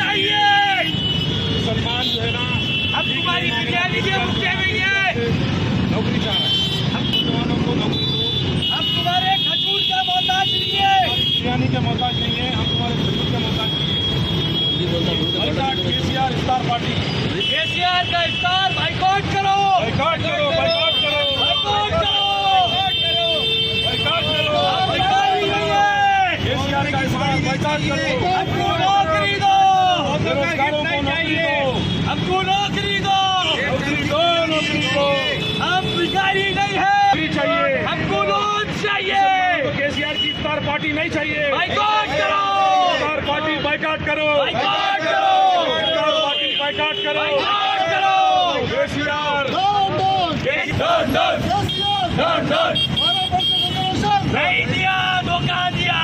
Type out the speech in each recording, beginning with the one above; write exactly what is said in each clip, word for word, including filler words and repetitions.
चाहिए। मुसलमान जो है ना हम तुम्हारी बिरयानी के भूखे नहीं है, नौकरी चाह रहे हैं। हम नौजवानों को नौकरी दो। हम तुम्हारे खजूर के मोहताज नहीं है, बिरयानी के मोहताज नहीं है, हम तुम्हारे खजूर के मोहताज नहीं है। केसीआर इफ्तार पार्टी, केसीआर का इफ्तार बाइकआउट करो, बाइकआउट करो, बाइकआउट करो, बाइकआउट करो, बाइकआउट करो। आप बिरयानी नहीं है, केसीआर का इफ्तार बाइकआउट करो। हमको नौकरी दो, बेरोजगारों को नौकरी दो, हमको नौकरी दो, नौकरी दो, नौकरी दो। हम भिखारी नहीं है, नौकरी चाहिए, हमको लोन चाहिए। तो केसीआर की इफ्तार पार्टी नहीं चाहिए। बाइकआउट करो, इफ्तार पार्टी बाइकआउट करो, बाइकआउट करो, इफ्तार पार्टी बाइकआउट करो। बाइकआउट करो। KCR down down down down नहीं दिया, धोखा दिया।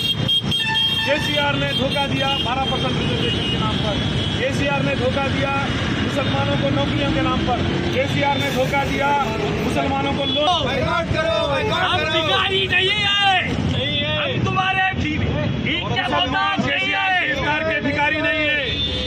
केसीआर ने धोखा दिया बारह परसेंट रिजर्वेशन के नाम पर। केसीआर ने धोखा दिया मुसलमानों को नौकरियों के नाम पर। केसीआर ने धोखा दिया मुसलमानों को लोन। बाइकआउट करो, हम भिखारी नहीं है, हम तुम्हारे भीख के मोहताज नहीं है, केसीआर के भिखारी नहीं है।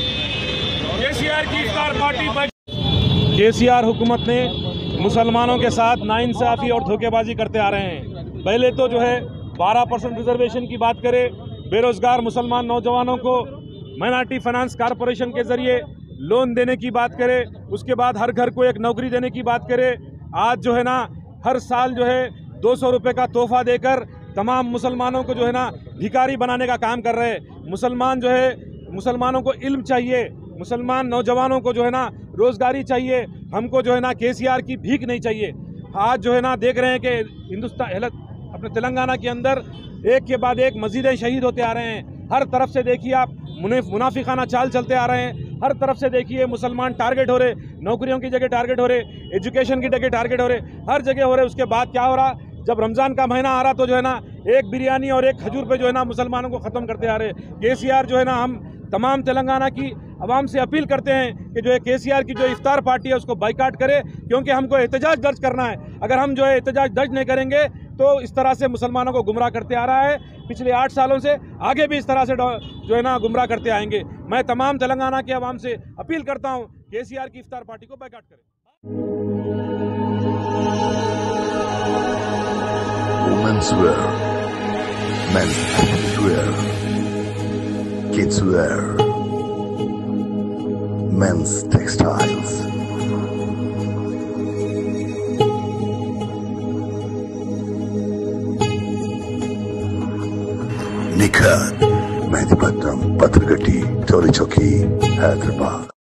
केसीआर की इफ्तार पार्टी। केसीआर हुकूमत ने मुसलमानों के साथ नाइंसाफी और धोखेबाजी करते आ रहे हैं। पहले तो जो है बारह परसेंट रिजर्वेशन की बात करें, बेरोजगार मुसलमान नौजवानों को माइनॉरिटी फाइनेंस कॉरपोरेशन के जरिए लोन देने की बात करें, उसके बाद हर घर को एक नौकरी देने की बात करें। आज जो है ना हर साल जो है दो सौ रुपये का तोहफा देकर तमाम मुसलमानों को जो है ना भिखारी बनाने का काम कर रहे हैं। मुसलमान जो है मुसलमानों को इल्म चाहिए, मुसलमान नौजवानों को जो है ना रोजगारी चाहिए, हमको जो है ना केसीआर की भीख नहीं चाहिए। आज जो है ना देख रहे हैं कि हिंदुस्तान अपने तेलंगाना के अंदर एक के बाद एक मस्जिदें शहीद होते आ रहे हैं। हर तरफ से देखिए आप मुनाफिकाना चाल चलते आ रहे हैं। हर तरफ से देखिए मुसलमान टारगेट हो रहे, नौकरियों की जगह टारगेट हो रहे, एजुकेशन की जगह टारगेट हो रहे, हर जगह हो रहे। उसके बाद क्या हो रहा, जब रमज़ान का महीना आ रहा तो जो है ना एक बिरयानी और एक खजूर पे जो है ना मुसलमानों को ख़त्म करते आ रहे। केसीआर जो है ना, हम तमाम तेलंगाना की आवाम से अपील करते हैं कि जो है केसीआर की जो इफ्तार पार्टी है उसको बाइकआउट करे, क्योंकि हमको एहतजाज दर्ज करना है। अगर हम जो है एहतजाज दर्ज नहीं करेंगे तो इस तरह से मुसलमानों को गुमराह करते आ रहा है। पिछले आठ सालों से आगे भी इस तरह से जो है ना गुमराह करते आएंगे। मैं तमाम तेलंगाना के आवाम से अपील करता हूँ केसीआर की इफ्तार पार्टी को बाइकआउट करें। Women's wear, men's wear, kids wear, men's textiles. Nikhar, Mehndipatnam, Patragati, Tori Chowki, Hyderabad.